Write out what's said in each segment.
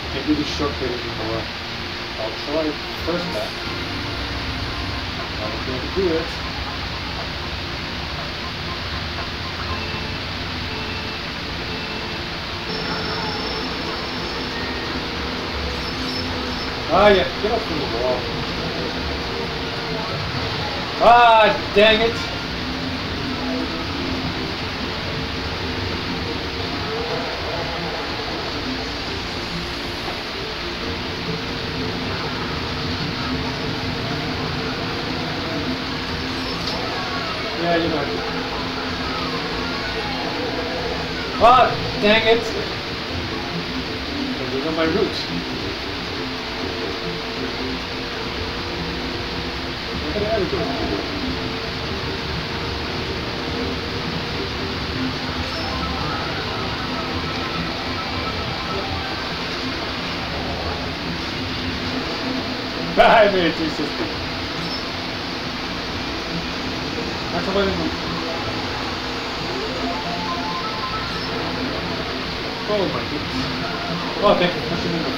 Can't do the shortcut anymore. I'll try first back. I won't be able to do it. Ah, yeah, get up from the wall. Ah, dang it! Yeah, you know. Ah, dang it! I don't know my route. Where did I ever go? I made it 360. That's a winning move. Oh my goodness. Oh, thank you for pushing me.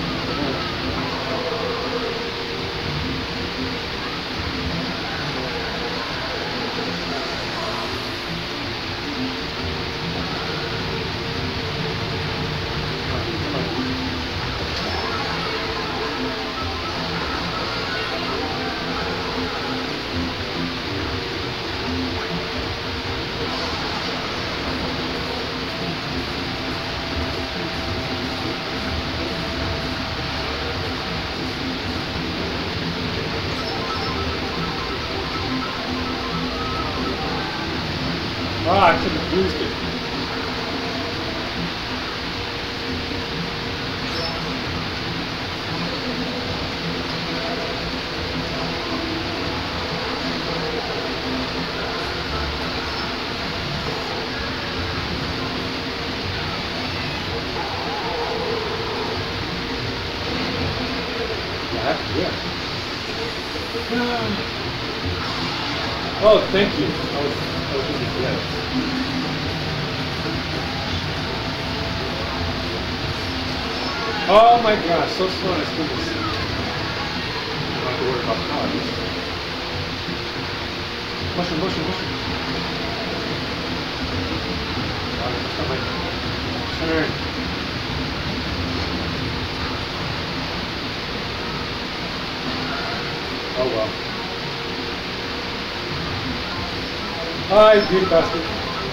Ah, I should have used it. Yeah. Oh, thank you. I was going to forget. Oh my gosh, so slow and I still miss it. I don't have to worry about cars. Mushroom. Oh, that's not my turn. Oh well. Hi, beauty bastard.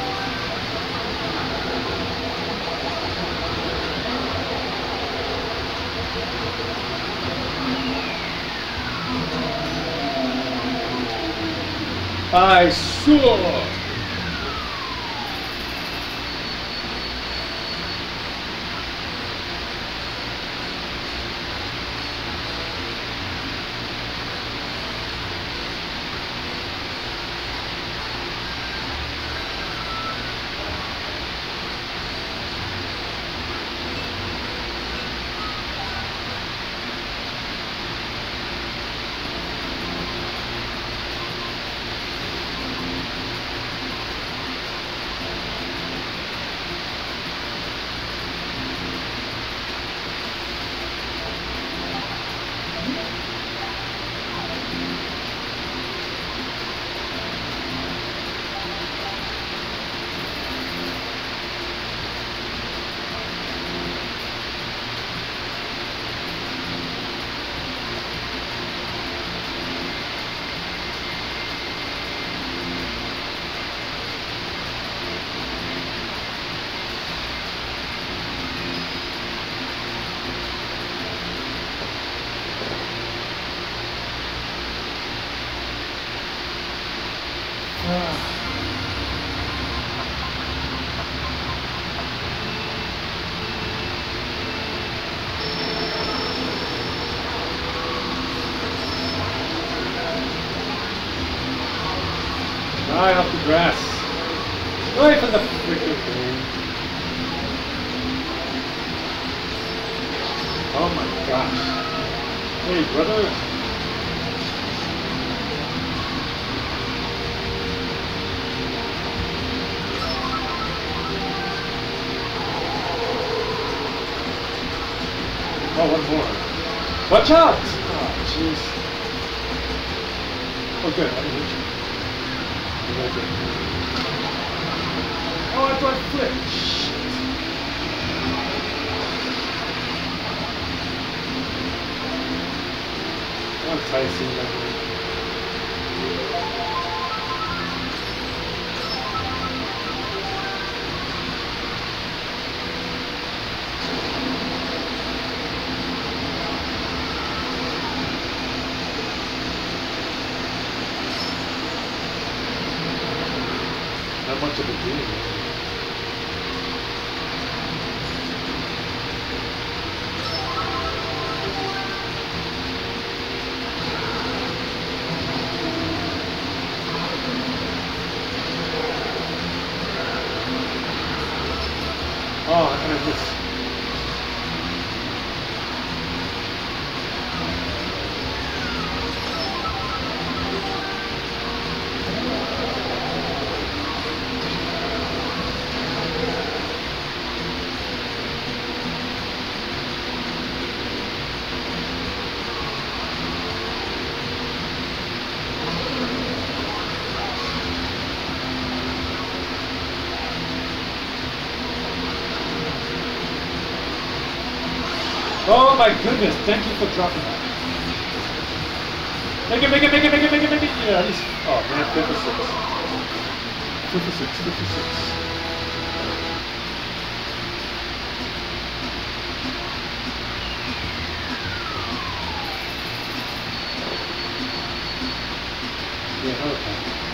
I saw. Right off the grass. Away from the freaking thing. Oh my gosh. Hey, brother. Oh, one more. Watch out! Oh, jeez. Oh, good. I didn't hit you. You're very good. Oh, I thought I flipped. Shit. I'm enticing that way. Not much of a game. Oh, I missed. Oh my goodness, thank you for dropping that. Make it. Yeah, at least. Oh man, 56. 56. Yeah, okay.